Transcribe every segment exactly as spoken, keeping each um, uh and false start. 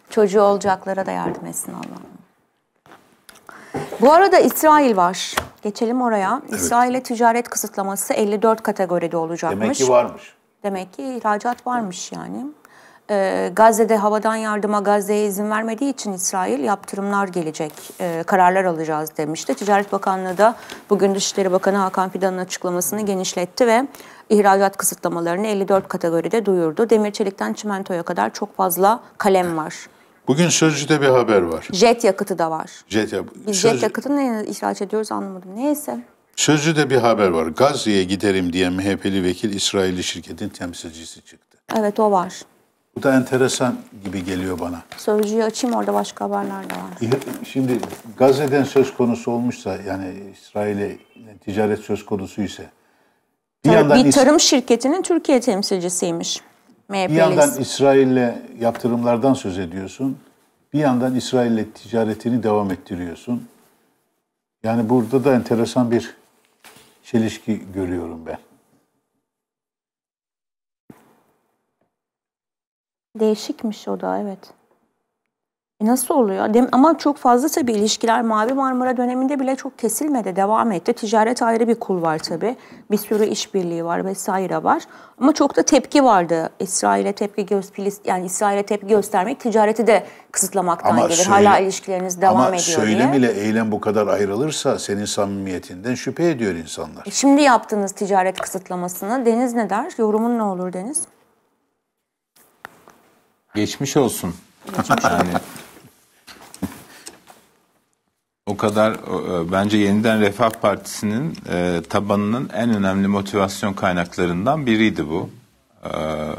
Çocuğu olacaklara da yardım etsin Allah'ım. Bu arada İsrail var. Geçelim oraya. Evet. İsrail'e ticaret kısıtlaması elli dört kategoride olacakmış. Demek ki varmış. Demek ki ihracat varmış yani. Ee, Gazze'de havadan yardıma Gazze'ye izin vermediği için İsrail yaptırımlar gelecek, e, kararlar alacağız demişti. Ticaret Bakanlığı da bugün Dışişleri Bakanı Hakan Fidan'ın açıklamasını genişletti ve ihracat kısıtlamalarını elli dört kategoride duyurdu. Demir çelikten çimentoya kadar çok fazla kalem var. Bugün Sözcü'de bir haber var. Jet yakıtı da var. Jet, ya Biz Söz... jet yakıtını ne ihraç ediyoruz anlamadım. Neyse. Sözcü'de bir haber var. Gazze'ye giderim diyen M H P'li vekil İsrailli şirketin temsilcisi çıktı. Evet, o var. Bu da enteresan gibi geliyor bana. Sözcüğü açayım, orada başka haberler de var. Şimdi Gazze'den söz konusu olmuşsa, yani İsrail'e ticaret söz konusu ise bir, yandan bir tarım şirketinin Türkiye temsilcisiymiş. M H P'li. Bir yandan İsrail'le yaptırımlardan söz ediyorsun. Bir yandan İsrail'le ticaretini devam ettiriyorsun. Yani burada da enteresan bir çelişki görüyorum ben. Değişikmiş o da, evet. E nasıl oluyor? Dem Ama çok fazla tabii ilişkiler Mavi Marmara döneminde bile çok kesilmedi, devam etti. Ticaret ayrı bir kul var tabii. Bir sürü işbirliği var vesaire var. Ama çok da tepki vardı. İsrail'e tepki göster yani İsrail'e tepki göstermek ticareti de kısıtlamaktan ama gelir. Söyle, Hala ilişkileriniz devam ama ediyor diye. Ama söylem ile eylem bu kadar ayrılırsa senin samimiyetinden şüphe ediyor insanlar. E şimdi yaptığınız ticaret kısıtlamasını Deniz ne der? Yorumun ne olur Deniz? Geçmiş olsun. Yani o kadar bence Yeniden Refah Partisi'nin e, tabanının en önemli motivasyon kaynaklarından biriydi bu. E,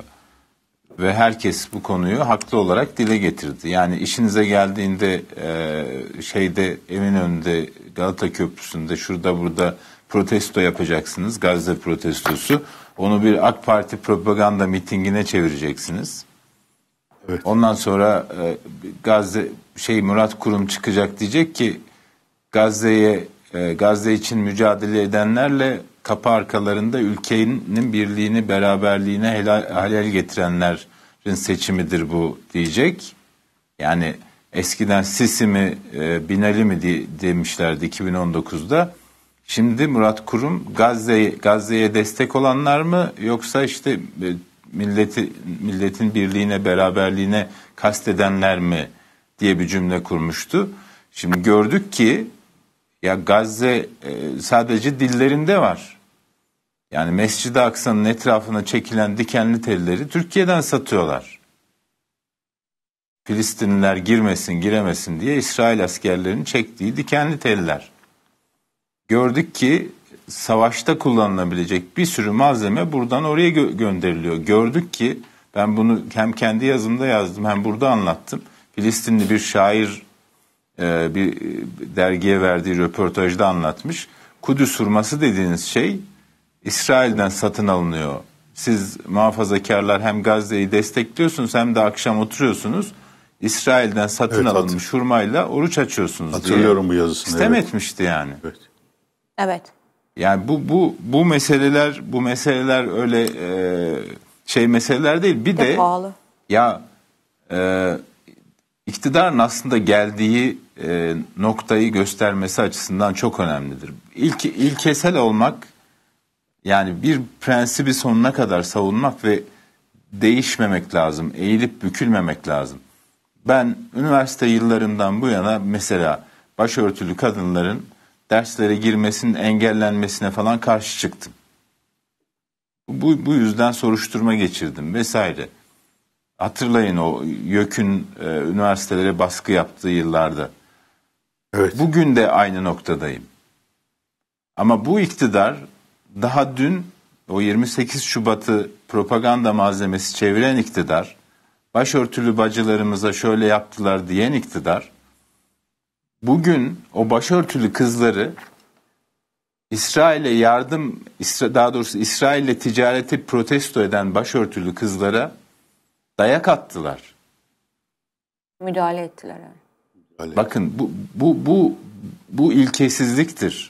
ve herkes bu konuyu haklı olarak dile getirdi. Yani işinize geldiğinde e, şeyde Eminönü'nde, Galata Köprüsü'nde, şurada burada protesto yapacaksınız. Gazze protestosu. Onu bir AK Parti propaganda mitingine çevireceksiniz. Evet. Ondan sonra e, Gazze şey Murat Kurum çıkacak, diyecek ki Gazze'ye e, Gazze için mücadele edenlerle kapı arkalarında ülkenin birliğini, beraberliğine helal, halel getirenlerin seçimidir bu diyecek. Yani eskiden Sisi mi e, Binali mi de, demişlerdi iki bin on dokuzda. Şimdi Murat Kurum Gazze'ye Gazze'ye destek olanlar mı, yoksa işte e, milleti milletin birliğine, beraberliğine kastedenler mi diye bir cümle kurmuştu. Şimdi gördük ki ya Gazze e, sadece dillerinde var. Yani Mescid-i Aksa'nın etrafına çekilen dikenli telleri Türkiye'den satıyorlar. Filistinliler girmesin, giremesin diye İsrail askerlerinin çektiği dikenli teller. Gördük ki savaşta kullanılabilecek bir sürü malzeme buradan oraya gö- gönderiliyor. Gördük ki, ben bunu hem kendi yazımda yazdım hem burada anlattım. Filistinli bir şair e, bir dergiye verdiği röportajda anlatmış. Kudüs hurması dediğiniz şey İsrail'den satın alınıyor. Siz muhafazakarlar hem Gazze'yi destekliyorsunuz hem de akşam oturuyorsunuz. İsrail'den satın evet, alınmış hatır. hurmayla oruç açıyorsunuz Hatırlıyorum diye bu yazısını. sistem evet. etmişti yani. Evet. Evet. Yani bu bu bu meseleler bu meseleler öyle e, şey meseleler değil. Bir de, de pahalı. Ya e, iktidarın aslında geldiği e, noktayı göstermesi açısından çok önemlidir. İlk ilkesel olmak, yani bir prensibi sonuna kadar savunmak ve değişmemek lazım. Eğilip bükülmemek lazım. Ben üniversite yıllarından bu yana mesela başörtülü kadınların derslere girmesinin engellenmesine falan karşı çıktım. Bu, bu yüzden soruşturma geçirdim vesaire. Hatırlayın o YÖK'ün e, üniversitelere baskı yaptığı yıllarda. Evet. Bugün de aynı noktadayım. Ama bu iktidar daha dün o yirmi sekiz Şubat'ı propaganda malzemesi çeviren iktidar, başörtülü bacılarımıza şöyle yaptılar diyen iktidar, bugün o başörtülü kızları İsrail'e yardım, daha doğrusu İsrail'le ticareti protesto eden başörtülü kızlara dayak attılar. Müdahale ettiler yani. Bakın bu bu bu bu ilkesizliktir.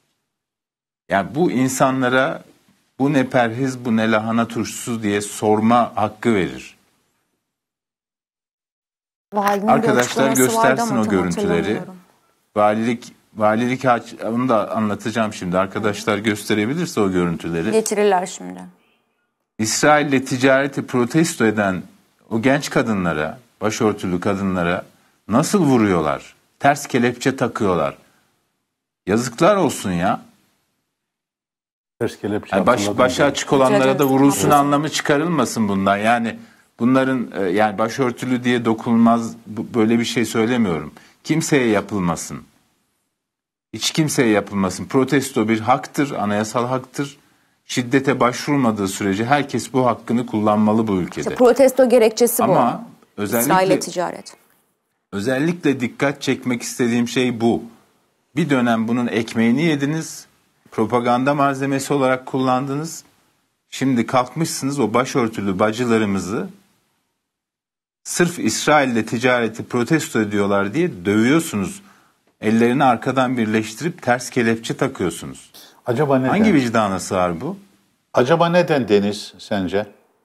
Yani bu insanlara bu ne perhiz, bu ne lahana turşusu diye sorma hakkı verir. Valinin bir Arkadaşlar açıklaması vardı göstersin ama o tam görüntüleri. hatırlamıyorum. Valilik valilik aç- onu da anlatacağım şimdi. Arkadaşlar gösterebilirse o görüntüleri. Getirirler şimdi. İsrail'le ticareti protesto eden o genç kadınlara, başörtülü kadınlara nasıl vuruyorlar? Ters kelepçe takıyorlar. Yazıklar olsun ya. Ters kelepçe Yani baş, hatırladım başı ben. açık olanlara da vurulsun Evet. anlamı çıkarılmasın bundan. Yani bunların e, yani başörtülü diye dokunulmaz, bu- böyle bir şey söylemiyorum. Kimseye yapılmasın. Hiç kimseye yapılmasın. Protesto bir haktır, anayasal haktır. Şiddete başvurulmadığı sürece herkes bu hakkını kullanmalı bu ülkede. İşte protesto gerekçesi bu. Ama İsrail'le özellikle ticaret. özellikle dikkat çekmek istediğim şey bu. Bir dönem bunun ekmeğini yediniz, propaganda malzemesi olarak kullandınız. Şimdi kalkmışsınız o başörtülü bacılarımızı sırf İsrail'le ticareti protesto ediyorlar diye dövüyorsunuz. Ellerini arkadan birleştirip ters kelepçe takıyorsunuz. Acaba neden? Hangi vicdana sığar bu? Acaba neden Deniz sence?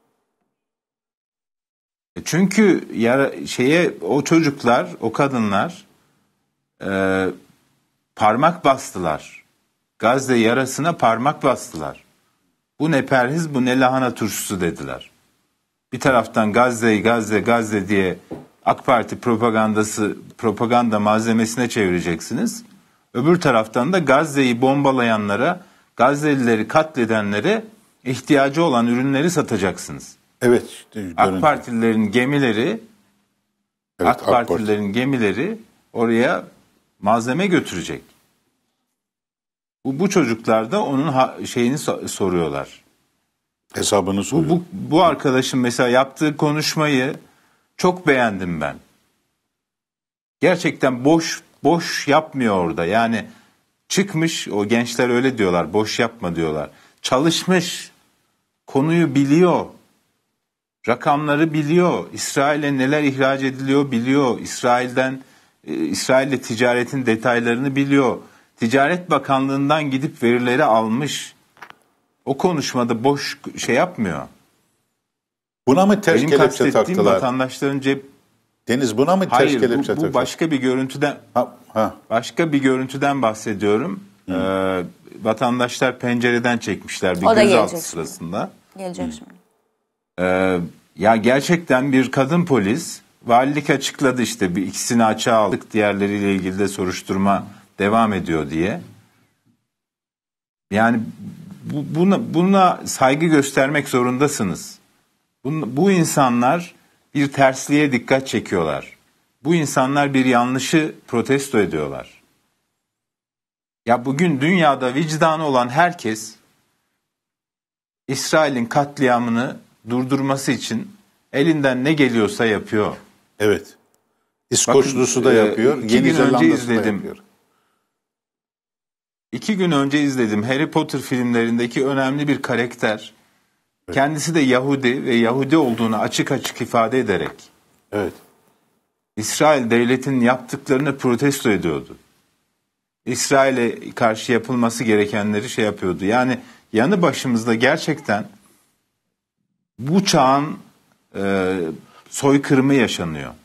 Çünkü yara, şeye o çocuklar, o kadınlar e, parmak bastılar. Gazze yarasına parmak bastılar. Bu ne perhiz, bu ne lahana turşusu dediler. Bir taraftan Gazze'yi Gazze, Gazze diye AK Parti propagandası, propaganda malzemesine çevireceksiniz. Öbür taraftan da Gazze'yi bombalayanlara, Gazze'lileri katledenlere ihtiyacı olan ürünleri satacaksınız. Evet. Işte, görüntü. AK Partililerin gemileri, Evet, AK Partililerin gemileri oraya malzeme götürecek. Bu, bu çocuklar da onun ha, şeyini so- soruyorlar. Hesabını Bu, soruyor. bu, bu arkadaşın mesela yaptığı konuşmayı çok beğendim ben. Gerçekten boş boş yapmıyor orada. Yani çıkmış, o gençler öyle diyorlar, boş yapma diyorlar. Çalışmış, konuyu biliyor. Rakamları biliyor. İsrail'e neler ihraç ediliyor biliyor. İsrail'den e, İsrail'le ticaretin detaylarını biliyor. Ticaret Bakanlığı'ndan gidip verileri almış. O konuşmada boş şey yapmıyor. Buna mı ters Benim kelepçe kastettiğim taktılar? vatandaşların cep... Deniz buna mı ters Hayır, kelepçe bu, bu taktılar? başka bir görüntüden Ha, ha. başka bir görüntüden bahsediyorum. Ee, vatandaşlar pencereden çekmişler bir O da gözaltı gelecek sırasında. Gelecek şimdi. Ee, ya gerçekten bir kadın polis, valilik açıkladı işte bir ikisini açığa aldık, diğerleriyle ilgili de soruşturma devam ediyor diye. Yani bu, buna, buna saygı göstermek zorundasınız. Bu, bu insanlar bir tersliğe dikkat çekiyorlar. Bu insanlar bir yanlışı protesto ediyorlar. Ya bugün dünyada vicdanı olan herkes İsrail'in katliamını durdurması için elinden ne geliyorsa yapıyor. Evet. İskoçlusu Bakın, da e, yapıyor. iki Yeni gün önce Zelanda'sı da izledim. yapıyor. İki gün önce izledim. Harry Potter filmlerindeki önemli bir karakter. Kendisi de Yahudi ve Yahudi olduğunu açık açık ifade ederek Evet. İsrail devletinin yaptıklarını protesto ediyordu. İsrail'e karşı yapılması gerekenleri şey yapıyordu. Yani yanı başımızda gerçekten bu çağın e, soykırımı yaşanıyor.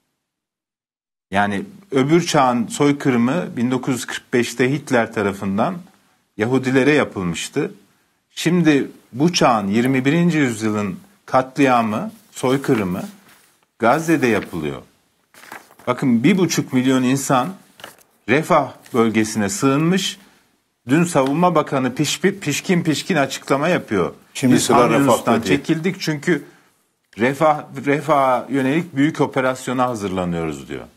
Yani öbür çağın soykırımı bin dokuz yüz kırk beşte Hitler tarafından Yahudilere yapılmıştı. Şimdi bu çağın yirmi birinci yüzyılın katliamı, soykırımı Gazze'de yapılıyor. Bakın bir buçuk milyon insan Refah bölgesine sığınmış. Dün Savunma Bakanı piş, pişkin pişkin açıklama yapıyor. Şimdi Biz sıra Han Refah'ta Yunus'tan diye. çekildik çünkü Refah, Refah'a yönelik büyük operasyona hazırlanıyoruz diyor.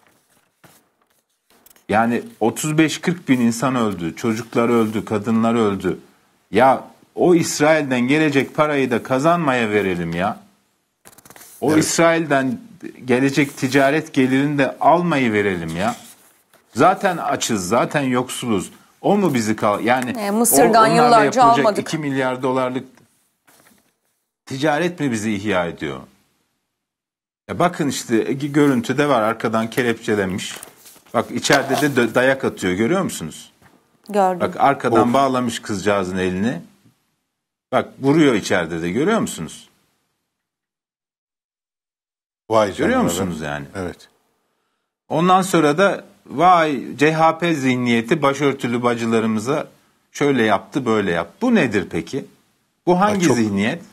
Yani otuz beş kırk bin insan öldü, çocuklar öldü, kadınlar öldü. Ya o İsrail'den gelecek parayı da kazanmaya verelim ya. O Evet. İsrail'den gelecek ticaret gelirini de almayı verelim ya. Zaten açız, zaten yoksuluz. O mu bizi kal? Yani E, Mısır'dan o- onlarla yıllarca yapılacak almadık. iki milyar dolarlık ticaret mi bizi ihya ediyor? Ya bakın işte görüntüde var, arkadan kelepçelenmiş. Bak içeride de dö- dayak atıyor, görüyor musunuz? Gördüm. Bak arkadan Of. bağlamış kızcağızın elini. Bak vuruyor içeride de, görüyor musunuz? Vay Görüyor canına, musunuz evet. yani? Evet. Ondan sonra da vay C H P zihniyeti başörtülü bacılarımıza şöyle yaptı, böyle yaptı. Bu nedir peki? Bu hangi çok... zihniyet?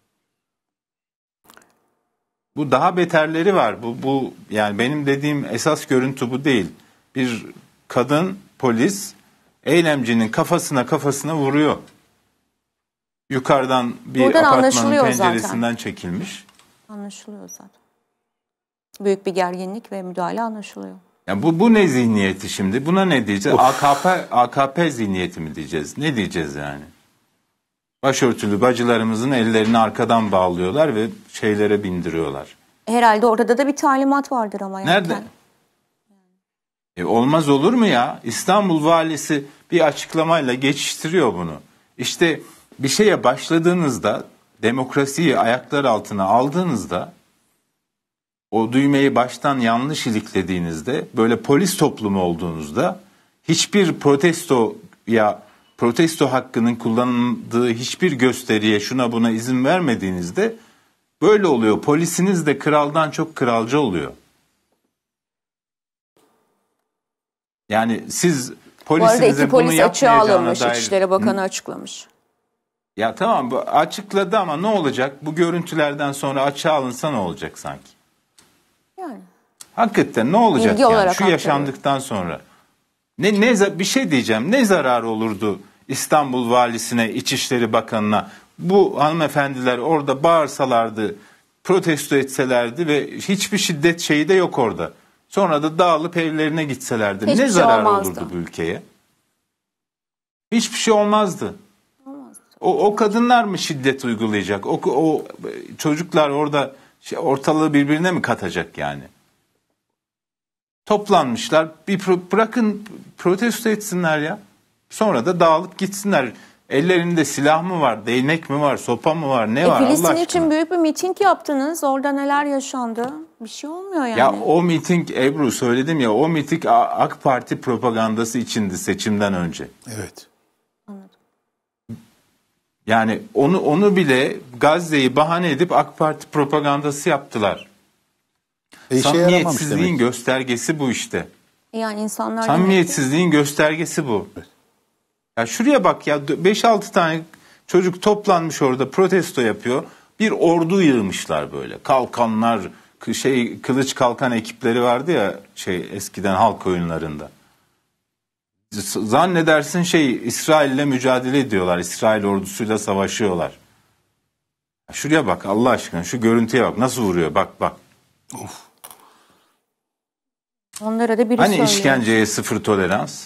Bu daha beterleri var. Bu, bu yani benim dediğim esas görüntü bu değil. Bir kadın polis eylemcinin kafasına kafasına vuruyor. Yukarıdan bir Buradan apartmanın penceresinden zaten. çekilmiş. Anlaşılıyor zaten. Büyük bir gerginlik ve müdahale anlaşılıyor. Yani bu bu ne zihniyeti şimdi? Buna ne diyeceğiz? A K P A K P zihniyeti mi diyeceğiz? Ne diyeceğiz yani? Başörtülü bacılarımızın ellerini arkadan bağlıyorlar ve şeylere bindiriyorlar. Herhalde orada da bir talimat vardır ama. Nerede? Yani. E olmaz olur mu ya? İstanbul valisi bir açıklamayla geçiştiriyor bunu. İşte bir şeye başladığınızda, demokrasiyi ayaklar altına aldığınızda, o düğmeyi baştan yanlış iliklediğinizde, böyle polis toplumu olduğunuzda, hiçbir protesto ya protesto hakkının kullanıldığı hiçbir gösteriye, şuna buna izin vermediğinizde böyle oluyor. Polisiniz de kraldan çok kralcı oluyor. Yani siz polisinize bunu yapmayacağına dair... İçişleri Bakanı açıklamış. Ya tamam, bu açıkladı ama ne olacak? Bu görüntülerden sonra açığa alınsa ne olacak sanki? Yani. Hakikaten ne olacak İlgi yani olarak şu yaşandıktan sonra? Ne ne bir şey diyeceğim. Ne zarar olurdu İstanbul Valisi'ne, İçişleri Bakanı'na? Bu hanımefendiler orada bağırsalardı, protesto etselerdi ve hiçbir şiddet şeyi de yok orada. Sonra da dağılıp evlerine gitselerdi. Hiçbir ne şey zarar olmazdı. olurdu bu ülkeye? Hiçbir şey olmazdı. Olmazdı. O, o kadınlar mı şiddet uygulayacak? O, o çocuklar orada şey, ortalığı birbirine mi katacak yani? Toplanmışlar. Bir pro, bırakın protesto etsinler ya. Sonra da dağılıp gitsinler. Ellerinde silah mı var, değnek mi var, sopa mı var, ne e, var Allah Filistin aşkına? için büyük bir miting yaptınız. Orada neler yaşandı? Bir şey olmuyor yani. Ya o miting, Ebru söyledim ya, o miting AK Parti propagandası içindi seçimden önce. Evet. Anladım. Yani onu onu bile Gazze'yi bahane edip AK Parti propagandası yaptılar. E, Samimiyetsizliğin göstergesi bu işte. Yani insanlar Samimiyetsizliğin göstergesi bu. Evet. Ya şuraya bak ya, beş altı tane çocuk toplanmış orada protesto yapıyor. Bir ordu yığmışlar böyle. Kalkanlar, şey kılıç kalkan ekipleri vardı ya şey eskiden halk oyunlarında. Zannedersin şey İsrail'le mücadele ediyorlar. İsrail ordusuyla savaşıyorlar. Şuraya bak Allah aşkına, şu görüntüye bak nasıl vuruyor, bak bak. Of. Onlara da biri hani söylüyor. işkenceye sıfır tolerans.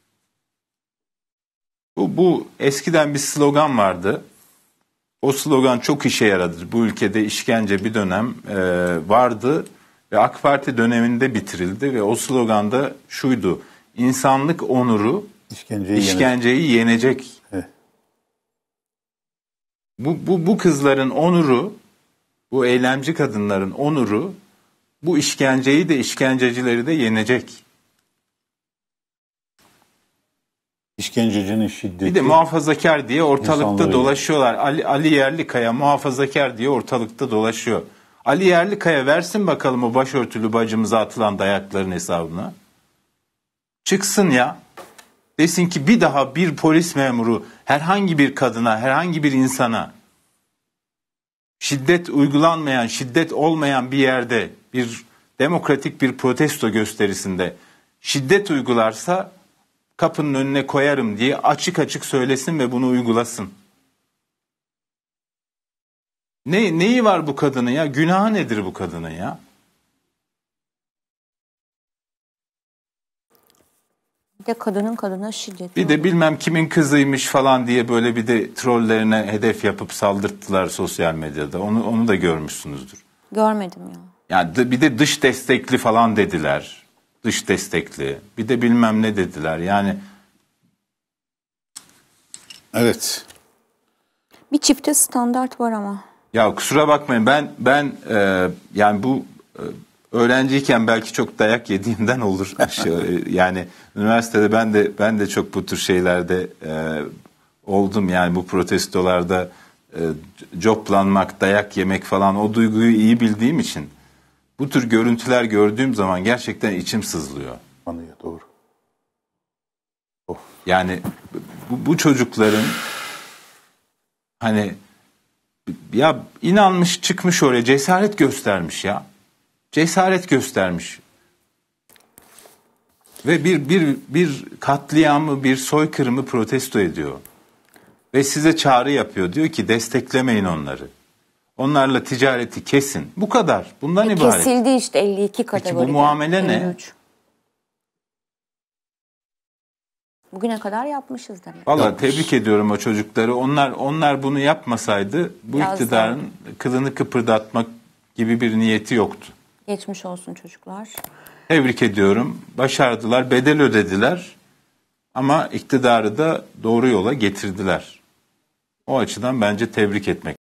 Bu, bu eskiden bir slogan vardı. O slogan çok işe yaradı. Bu ülkede işkence bir dönem e, vardı ve AK Parti döneminde bitirildi ve o slogan da şuydu: İnsanlık onuru İşkenceyi, işkenceyi yenecek. yenecek. Evet. Bu, bu, bu kızların onuru, bu eylemci kadınların onuru, bu işkenceyi de işkencecileri de yenecek. İşkencecinin şiddeti. Bir de muhafazakar diye ortalıkta İnsanları dolaşıyorlar. Ali, Ali Yerlikaya muhafazakar diye ortalıkta dolaşıyor. Ali Yerlikaya versin bakalım o başörtülü bacımıza atılan dayakların hesabına. Çıksın ya. Desin ki bir daha bir polis memuru herhangi bir kadına, herhangi bir insana şiddet uygulanmayan, şiddet olmayan bir yerde, bir demokratik bir protesto gösterisinde şiddet uygularsa kapının önüne koyarım diye açık açık söylesin ve bunu uygulasın. Ne, neyi var bu kadının ya? Günahı nedir bu kadının ya? Bir de kadının kadına şiddet. Bir de bilmem kimin kızıymış falan diye böyle bir de trollerine hedef yapıp saldırttılar sosyal medyada. Onu onu da görmüşsünüzdür. Görmedim ya. Yani bir de dış destekli falan dediler. Dış destekli. Bir de bilmem ne dediler. Yani evet. Bir çifte standart var ama. Ya kusura bakmayın, ben ben e, yani bu e, öğrenciyken belki çok dayak yediğimden olur. Yani üniversitede ben de ben de çok bu tür şeylerde e, oldum. Yani bu protestolarda e, coplanmak, dayak yemek falan, o duyguyu iyi bildiğim için bu tür görüntüler gördüğüm zaman gerçekten içim sızlıyor. Anlıyor, doğru. Of. Yani bu, bu çocukların hani ya inanmış çıkmış oraya, cesaret göstermiş ya. Cesaret göstermiş. Ve bir bir bir katliamı, bir soykırımı protesto ediyor. Ve size çağrı yapıyor. Diyor ki desteklemeyin onları. Onlarla ticareti kesin. Bu kadar. Bundan E, ibaret. Kesildi işte elli iki kategoride. Peki bu muamele ne? elli üç. Bugüne kadar yapmışız demek. Vallahi tebrik ediyorum o çocukları. Onlar onlar bunu yapmasaydı bu Yazlar. iktidarın kılını kıpırdatmak gibi bir niyeti yoktu. Geçmiş olsun çocuklar. Tebrik ediyorum. Başardılar, bedel ödediler. Ama iktidarı da doğru yola getirdiler. O açıdan bence tebrik etmek